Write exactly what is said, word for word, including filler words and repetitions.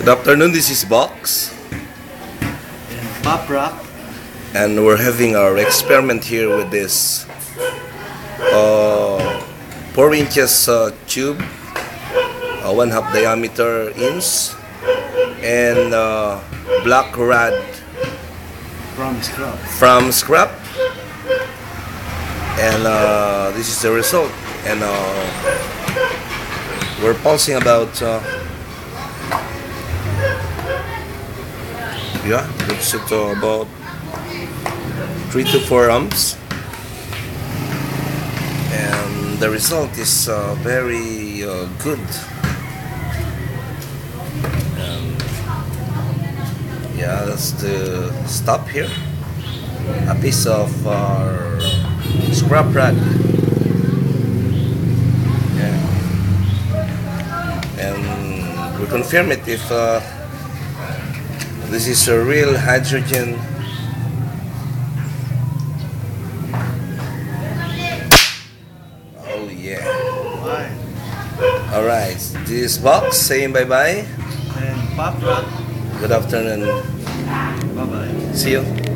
Good afternoon, this is Box, and pop rock. and we're having our experiment here with this uh, four inches uh, tube, uh, one half diameter inch, and uh, black rod From scrap. from scrap, and uh, this is the result. And uh, we're pulsing about uh, yeah, it's at uh, about three to four amps, and the result is uh, very uh, good. And yeah, that's the stop here. A piece of our scrap rod. Yeah, and we confirm it if uh, this is a real hydrogen. Oh yeah. Why? Alright, this is Box saying bye bye. And pop rock. Good afternoon. Bye bye. See you.